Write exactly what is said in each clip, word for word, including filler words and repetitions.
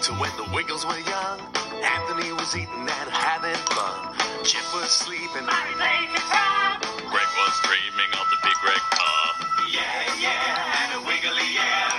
to when the Wiggles were young. Anthony was eating and having fun. Chip was sleeping. Mary played guitar. Greg was dreaming of the big red car. Yeah, yeah, and a wiggly yeah.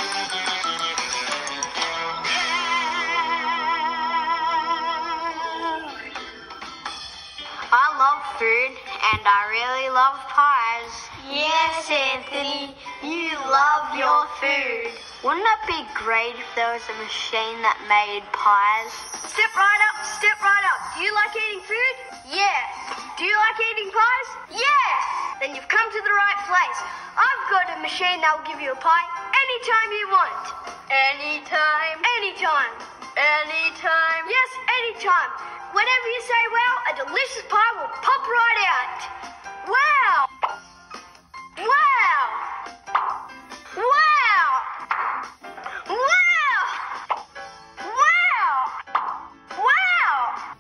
I love food and I really love pies. Yes, Anthony, you love your food. Wouldn't it be great if there was a machine that made pies? Step right up, step right up. Do you like eating food? Yes. Do you like eating pies? Yes. Then you've come to the right place. I've got a machine that will give you a pie anytime you want. Anytime. Anytime. Anytime. Yes, anytime. Whenever you say wow, a delicious pie will pop right out. Wow. Wow. Wow. Wow. Wow. Wow.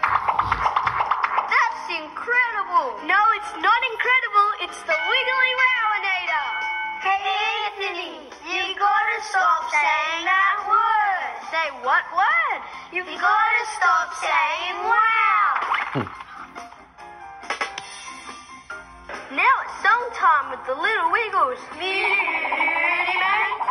That's incredible. No, it's not incredible. It's the Wiggly Wowinator. Hey, Anthony, you gotta stop saying that word. Say what word? You've gotta stop saying wow. Now it's song time with the Little Wiggles. Beauty Man.